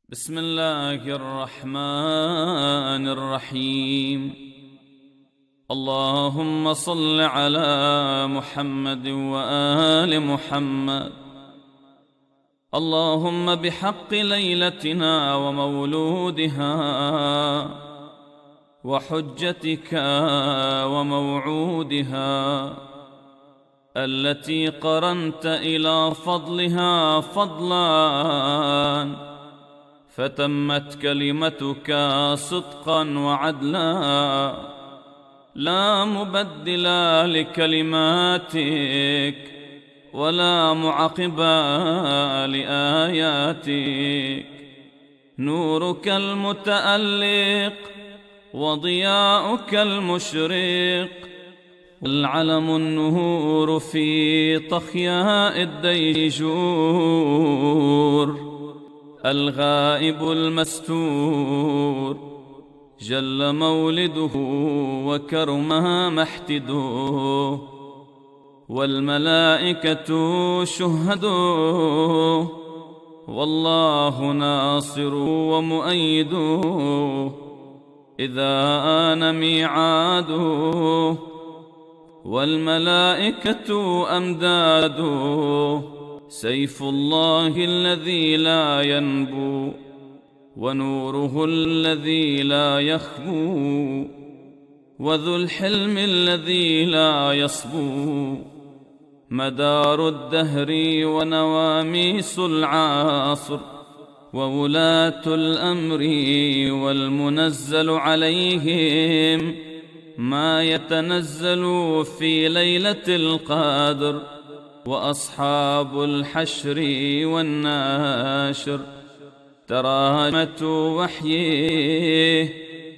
بسم الله الرحمن الرحيم. اللهم صل على محمد وآل محمد. اللهم بحق ليلتنا ومولودها وحجتك وموعودها التي قرنت إلى فضلها فضلا فتمت كلمتك صدقا وعدلا، لا مبدل لكلماتك ولا معقب لآياتك. نورك المتألق وضياؤك المشرق، العلم النور في طخياء الديجور، الغائب المستور جل مولده وكرم محتده، والملائكة شهده، والله ناصر ومؤيده إذا آن ميعاده، والملائكة أمداده، سيف الله الذي لا ينبو ونوره الذي لا يخبو، وذو الحلم الذي لا يصبو، مدار الدهر ونواميس العاصر، وولاة الأمر والمنزل عليهم ما يتنزل في ليلة القدر، وأصحاب الحشر والناشر، ترامة وحيه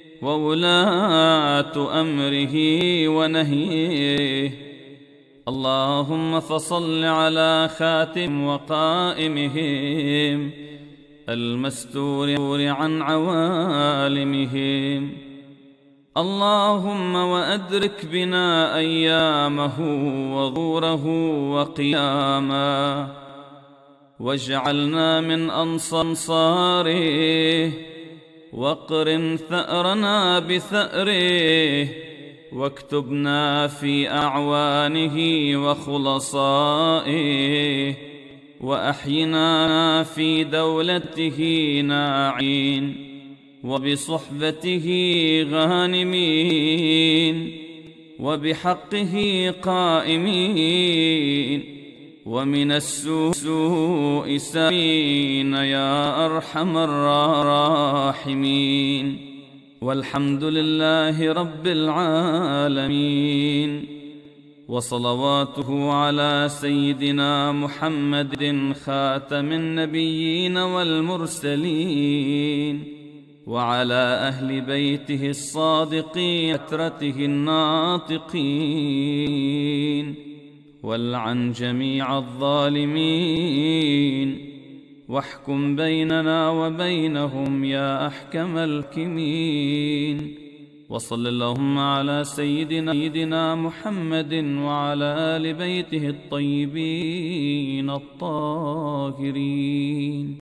وولاة أمره ونهيه. اللهم فصل على خاتم وقائمهم المستور عن عوالمهم. اللهم وأدرك بنا أيامه وظهوره وقياما، واجعلنا من أنصاره، واقرن ثأرنا بثأره، واكتبنا في أعوانه وخلصائه، وأحينا في دولته ناعين، وبصحبته غانمين، وبحقه قائمين، ومن السوء سالمين يا أرحم الراحمين. والحمد لله رب العالمين، وصلواته على سيدنا محمد خاتم النبيين والمرسلين، وعلى أهل بيته الصادقين أترته الناطقين، والعن جميع الظالمين، واحكم بيننا وبينهم يا أحكم الحاكمين. وصل اللهم على سيدنا محمد وعلى آل بيته الطيبين الطاهرين.